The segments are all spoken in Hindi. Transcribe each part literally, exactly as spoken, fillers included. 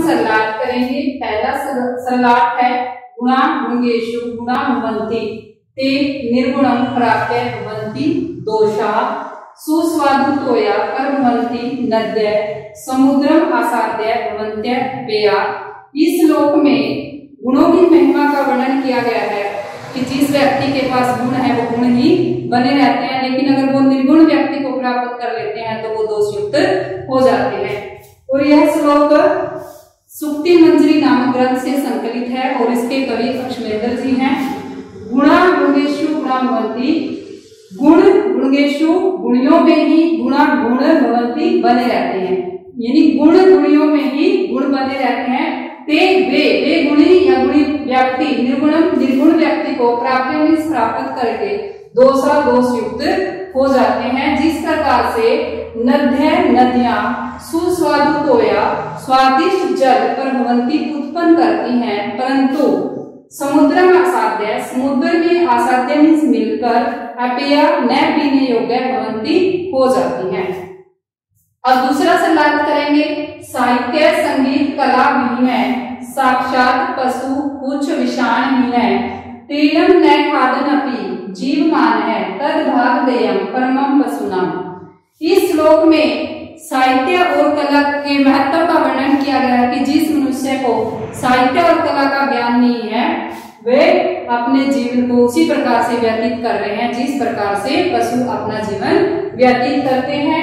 सरलाट करेंगे। पहला सरलाट है गुणा गुणेषु गुणा भवन्ति ते निर्गुणं प्राप्य भवन्ति दोषा सुस्वादुतोया कर्मवन्ति नद्य समुद्रम आसाद्य भवन्त्य पेया। इस श्लोक में गुणों की महिमा का वर्णन किया गया है कि जिस व्यक्ति के पास गुण है वो गुण ही बने रहते हैं, लेकिन अगर वो निर्गुण व्यक्ति को प्राप्त कर लेते हैं तो वो दोषयुक्त हो जाते हैं। और यह श्लोक सुक्ति मंजरी नामक ग्रंथ से संकलित है और इसके कवि अश्वमेध जी हैं। गुणा गुणेषु गुणा भवन्ति, गुण गुणेषु गुणियों में ही गुणा गुण भवन्ति बने रहते हैं, यानी गुण गुणियों में ही गुण बने रहते हैं। ते वे वे गुणी या गुणी व्यक्ति निर्गुणम निर्गुण व्यक्ति को प्राप्त प्राप्त करके दोषा दोष युक्त हो जाते हैं। जिस प्रकार से नद्य नदियां सुस्वादुतोया स्वादिष्ट जल प्रभवंती उत्पन्न करती हैं, परंतु समुद्र में असाध्य समुद्र में असाध्य मिलकर अपेया न पीने योग्य भवंती हो जाती हैं। अब दूसरा सरलाट करेंगे। साहित्य संगीत कला विनिमय साक्षात पशु कुछ विषाण विनय तीर्णम न खादन अपि जीवमान है तद भाग देयम परमम पशुनाम। इस श्लोक में साहित्य और कला के महत्व का वर्णन किया गया है कि जिस मनुष्य को साहित्य और कला का ज्ञान नहीं है वे अपने जीवन को उसी प्रकार से व्यतीत कर रहे हैं जिस प्रकार से पशु अपना जीवन व्यतीत करते हैं।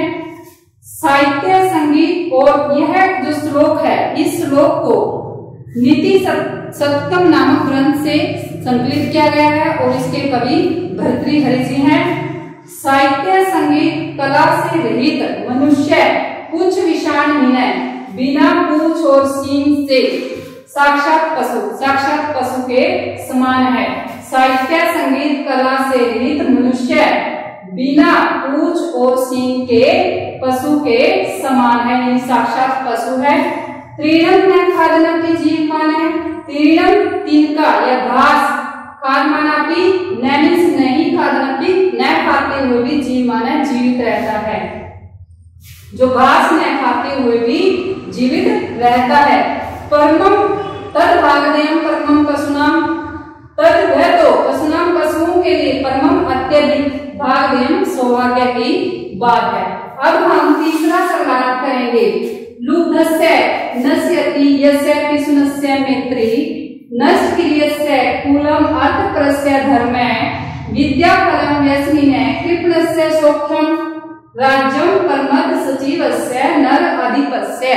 साहित्य संगीत और यह जो श्लोक है इस श्लोक को नीति सप्तम नामक ग्रंथ से संकलित किया गया है और इसके कवि भर्तृहरि जी हैं। साहित्य संगीत कला से रहित मनुष्य कुछ विषाण विनय बिना पूंछ और सींग से साक्षात पशु साक्षात पशु के समान है। साहित्य संगीत कला से रहित मनुष्य बिना पूंछ और सींग के पशु के समान है, यानी साक्षात पशु है। तीर्णम न खादन के जीव मान है, तीर्णम तिनका या घास खाद माना भी नैनिस नहीं खादन भी न खाते हुए भी जीव माना जीवित रहता है, जो घास न खाते हुए भी जीवित रहता है। परमम तद भागदेयम परमम पशुनाम, तद वह तो पशुनाम पशुओं के लिए परमम अत्यधिक भागदेयम सौभाग्य की बात है। अब हम तीसरा सरलाट करेंगे। लुब्धस्य नश्यति यस्य पिशुनस्य मैत्री नष्ट क्रियस्य कुलम अर्थप्रस्य धर्मे विद्या फलम व्यसनिने कृपणस्य सौख्यम राज्यम कर्मद सचिवस्य नर अधिपस्य।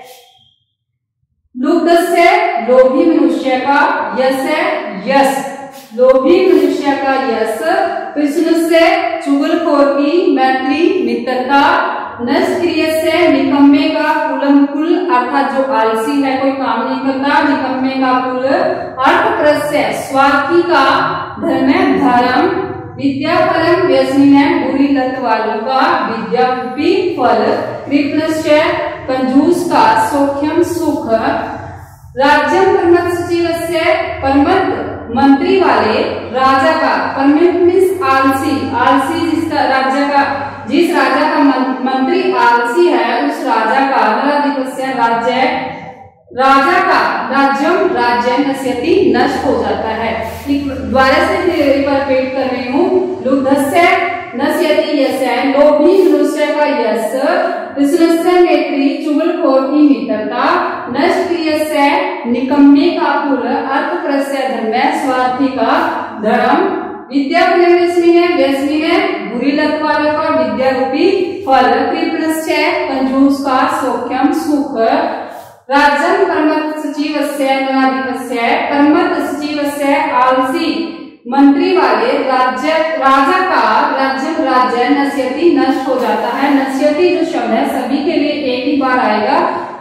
लुब्धस्य लोभी मनुष्य का, यस्य यश लोभी मनुष्य का यश, पिशुनस्य चुगलखोर की मैत्री मित्रता, नष्क्रिय से निकम्मे का कुलम कुल अर्थात जो आलसी है कोई काम नहीं करता, निकम्मे का कुल, अर्थप्रस्य स्वार्थी का, धर्म धर्म, विद्या फलम व्यसनी बुरी लत वालों का विद्या रूपी फल, कृपणस्य कंजूस का सौख्यम सुख, राज्यम परमत सचिवस्य परमत मंत्री वाले राजा का, परमिट मींस आलसी आलसी जिसका राज्य का जिस राजा का मंत्री आलसी है उस राजा का, नराधिपस्य राज्य राजा का, राज्यम राज्य नश्यति नष्ट हो जाता है। द्वारा से रिपीट कर रही हूँ। लुब्धस्य नश्यति यस्य लोभी मनुष्य का यश, पिशुनस्य मैत्री चुगलखोर की मित्रता, नष्क्रियस्य निकम्मे का कुल, अर्थप्रस्य धर्म स्वार्थी का धर्म, विद्या व्यसनी है व्यसनी है बुरी लत वालों का विद्या रूपी फल, कृपणस्य कंजूस का सौख्यम सुख, राज्यम परमत सचिवस्य नराधिपस्य परमत सचिवस्य आलसी मंत्री वाले राज्य राजा का, राज्य राज्य नश्यति नष्ट हो जाता है। नश्यति जो शब्द है सभी के लिए एक ही बार आएगा।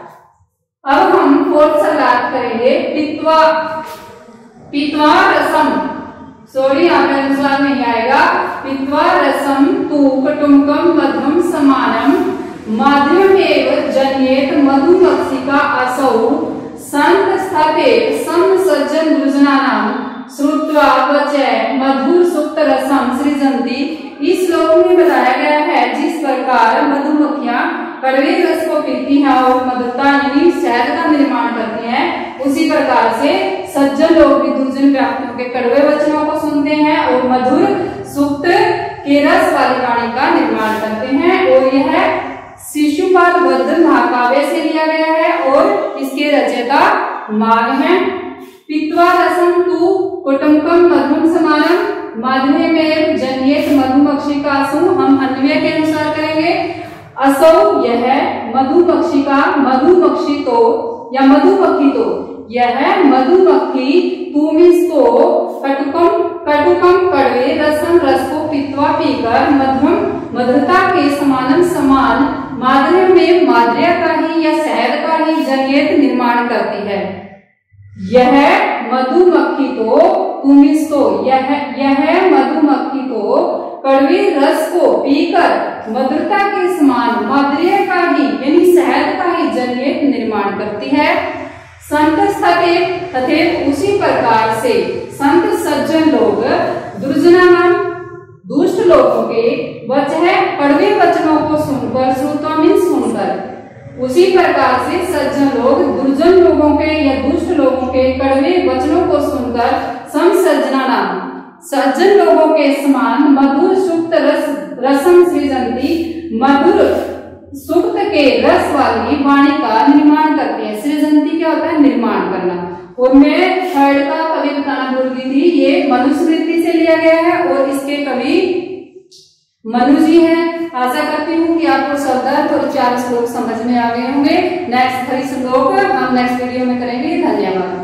अब हम फोर्थ सरलाट करेंगे। पित्वा पित्वा रसम सॉरी यहाँ पे अनुसार नहीं आएगा। पित्वा रसम तू कटुंबकम मध्यम समानम माध्यमेव जन्येत मधुमक्षिका असौ संत स्थापित सम सज्जन दुर्जनानाम श्रुत्वा वचय मधुर सुप्त रसम सृजंती। इस श्लोक में बताया गया है जिस प्रकार मधुमक्खियां कड़वे रस को पीती हैं और मधुरता यानी शहद का निर्माण उसी प्रकार से सज्जन लोग भी दुर्जन व्यक्तियों के कड़वे वचनों को सुनते हैं और मधुर सूक्त के रस वाली वाणी का निर्माण करते हैं। और यह शिशुपाल वध महाकाव्य से लिया गया है और इसके रचयिता माघ हैं। पीत्वा रसम तु कुटुम्बकम मधुम समानम माधवे में जन्येत मधुमक्षिकासु, हम अन्वय के अनुसार करेंगे। असौ यह मधुमक्षिका मधुमक्षी तो या मधुमक्खी तो यह मधुमक्खी तुमिस्तो कटुकम कटुकम कड़वे रसम रस को पीत्वा पीकर मधुम मधुरता के समानम समान माधुर्य में माधुर्य का ही या शहद का ही जनियत निर्माण करती है। यह मधुमक्खी तो तुमिस्तो यह यह मधुमक्खी तो कड़वे रस को पीकर मधुरता के समान माधुर्य का ही यानी शहद का ही जनियत निर्माण करती है। संत तथेव उसी प्रकार से संत सज्जन लोग दुर्जनानाम दुष्ट लोगों के वचह कड़वे वचनों को सुनकर श्रुतोमिन सुनकर उसी प्रकार से सज्जन लोग दुर्जन लोगों के या दुष्ट लोगों के कड़वे वचनों को सुनकर सम सज्जनानाम सज्जन लोगों के समान मधुर सुक्त रस रसम सृजंती मधुर सुक्त के रस वाली वाणी का निर्माण करते हैं। सृजंती क्या होता है? निर्माण करना। और मैं थर्ड का कवि बताना भूल गई थी, ये मनुस्मृति से लिया गया है और इसके कवि मनु जी हैं। आशा करती हूँ कि आपको शब्दार्थ और चार श्लोक समझ में आ गए होंगे। नेक्स्ट थ्री श्लोक हम नेक्स्ट वीडियो में करेंगे। धन्यवाद।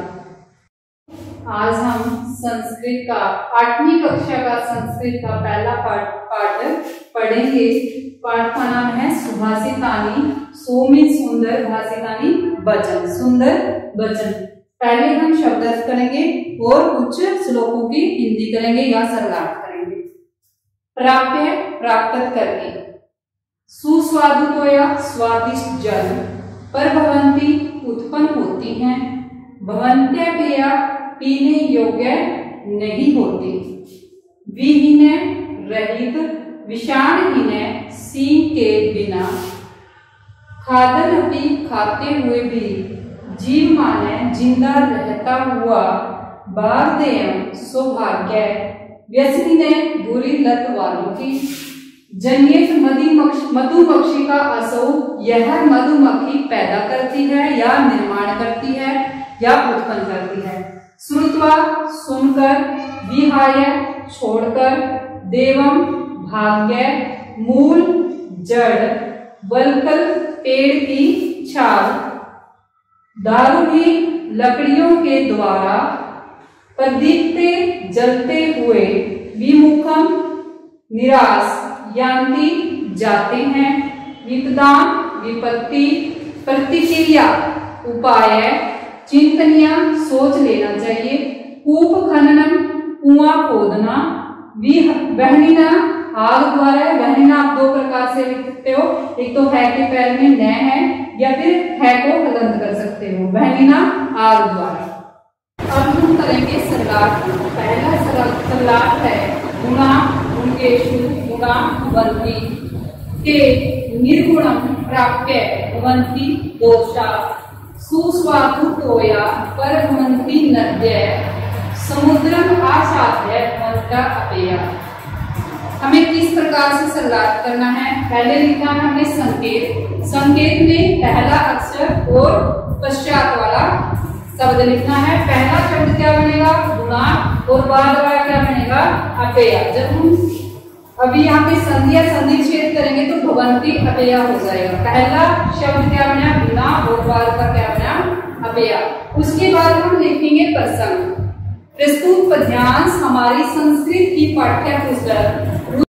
आज हम संस्कृत का आठवीं कक्षा का संस्कृत का पहला पाठ पाठ पढ़ेंगे। पाठ का नाम है सुभाषितानि सोमित सुंदर भाषितानि वचन सुंदर वचन। पहले हम शब्दार्थ करेंगे और कुछ श्लोकों की हिंदी करेंगे या सरलार्थ करेंगे। प्राप्य प्राप्त करके, सुस्वादुतोया स्वादिष्ट जल, पर भवंती उत्पन्न होती हैं, भवंत्य क्रिया पीने योग्य नहीं होती, विहीन रहित विषाणहीन सींग के बिना, खादन भी खाते हुए भी जीव माने जिंदा रहता हुआ, बारदेयम सौभाग्य व्यसनी ने बुरी लत वालों की, जनियत मधुमक्षी का असौ यह मधुमक्खी पैदा करती है या निर्माण करती है या उत्पन्न करती है। श्रुत्वा सुनकर, विहाय छोड़कर, देवम भाग्य, मूल जड़, वल्कल पेड़ की छाल, दारूही लकड़ियों के द्वारा, प्रदीप्ते जलते हुए, विमुखम निराश यान्ति जाते हैं, विपदाम विपत्ति, प्रतिक्रिया उपाय चिंतनिया सोच लेना चाहिए, कूप खननम कुआं खोदना, वहनिना आग द्वारा, वहनिना आप दो प्रकार से लिख सकते हो, एक तो है के पैर में न है या फिर है को हलंत कर सकते हो, वहनिना आग द्वारा। अब हम करेंगे सरलार्थ। पहला सरलार्थ है गुणा गुणेषु गुणा भवन्ति के निर्गुणम प्राप्य भवन्ति दोषा, सुस्वादु तोया पर भवन्ति नद्य, समुद्रम आसाद्य भवन्ता अपेया। हमें किस प्रकार से सरलार्थ करना है? पहले लिखना है हमें संकेत। संकेत में पहला अक्षर और पश्चात वाला शब्द लिखना है। पहला शब्द क्या बनेगा? गुणा, और बाद वाला क्या बनेगा? अपेया। जब हम अभी यहाँ पे संधि या संधि छेद करेंगे तो भवंती अपेया हो जाएगा। पहला शब्द क्या बना? गुणा, और बाद का क्या बना? अपेया। उसके बाद हम लिखेंगे प्रसंग। प्रस्तुत पद्यांश हमारी संस्कृत की पाठ्य पुस्तक